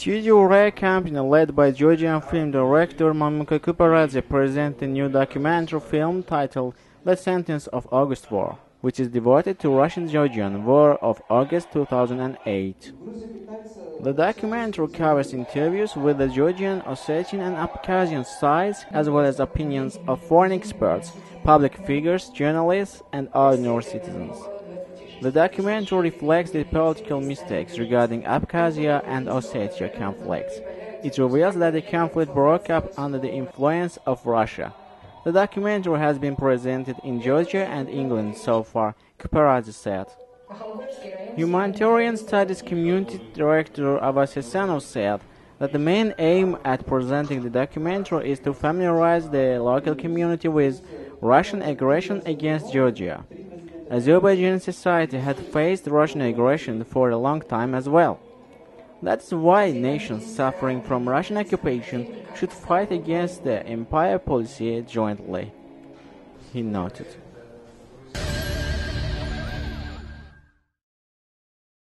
Studio Ray company led by Georgian film director Mamuka Kuparadze presents a new documentary film titled The Sentence of August War, which is devoted to Russian-Georgian War of August 2008. The documentary covers interviews with the Georgian, Ossetian and Abkhazian sides, as well as opinions of foreign experts, public figures, journalists and ordinary citizens. The documentary reflects the political mistakes regarding Abkhazia and Ossetia conflicts. It reveals that the conflict broke up under the influence of Russia. The documentary has been presented in Georgia and England so far, Kuparadze said. Humanitarian Studies Community Director Avas Hasanov said that the main aim at presenting the documentary is to familiarize the local community with Russian aggression against Georgia. Azerbaijani society had faced Russian aggression for a long time as well. That's why nations suffering from Russian occupation should fight against the empire policy jointly, he noted.